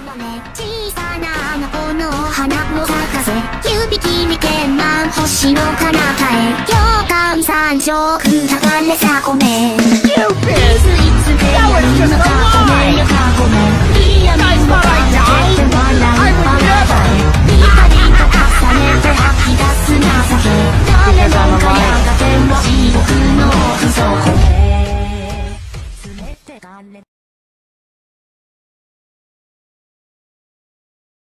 小さな穴子の花を咲かせ指切り剣満星の彼方へ妖怪山椒流れさこめスイーツで闇の囲めリアルの